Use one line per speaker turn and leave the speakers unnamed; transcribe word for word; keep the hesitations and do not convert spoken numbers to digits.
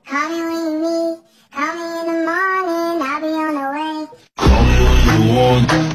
Call me when you need, call me in the morning, I'll be on the way.
Call me when you want.